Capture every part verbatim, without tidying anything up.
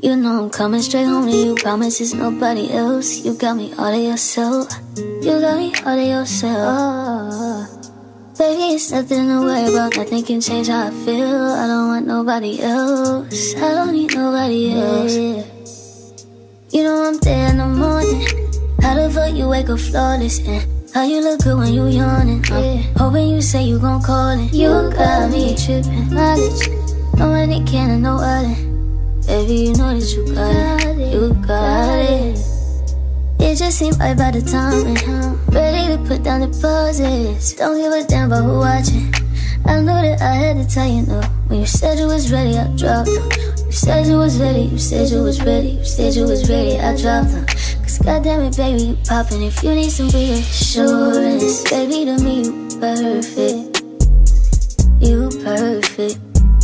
You know I'm coming straight home to you. Promise it's nobody else. You got me all to yourself. You got me all to yourself. Baby, it's nothing to worry about. Nothing can change how I feel. I don't want nobody else. I don't need nobody else. You know I'm there in the morning. How the fuck you wake up flawless? And how you look good when you yawning? I'm hoping you say you gon' call it. You got me tripping. Knowledge, no money can and no other. Baby, you know that you got it. You got it. It just seemed right by the time and ready to put down deposits. Don't give a damn about who watching. I know that I had to tell you no. When you said you was ready, I dropped them. You said you was ready, you said you was ready, you said you was ready, I dropped them. Cause goddamn it, baby, you poppin'. If you need some reassurance, baby, to me, you perfect. You perfect.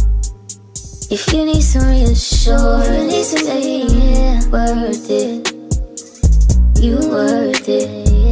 If you need some reassurance, baby, yeah, worth it. You worth it.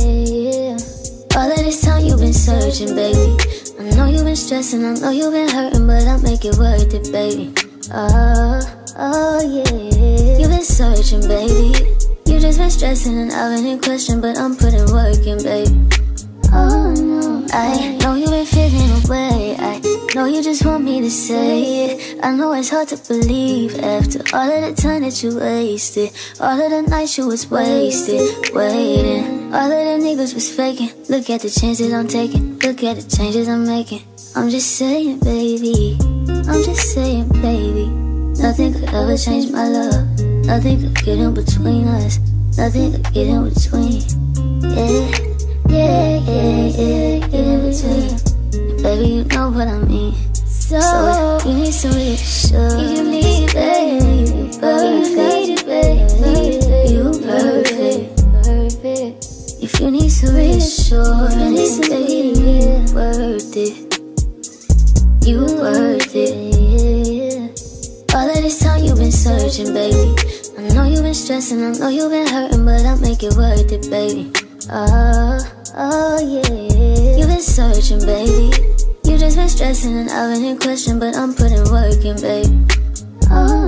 All of this time you've been searching, baby. I know you've been stressing, I know you've been hurting, but I'll make it worth it, baby. Oh, oh yeah. You've been searching, baby. You just been stressing and I've been in question, but I'm putting work in, baby. Oh no, I know you've been feeling away. I know you just want me to say it. I know it's hard to believe after all of the time that you wasted, all of the nights you was wasted, waiting. All of them niggas was faking. Look at the chances I'm taking. Look at the changes I'm making. I'm just saying, baby. I'm just saying, baby. Nothing could ever change my love. Nothing could get in between us. Nothing could get in between. Yeah. Yeah, yeah, yeah, get in between. And baby, you know what I mean. So, so if you need some reassurance, you need it, baby. Perfect, baby. You perfect, perfect. If you need some reassurance, baby, you worth it. You worth it. All of this time you've been searching, baby. I know you've been stressing, I know you've been hurting, but I'll make it worth it, baby. Oh, oh yeah. You've been searching, baby. You just been stressing and I've been in question, but I'm putting work in, baby. Oh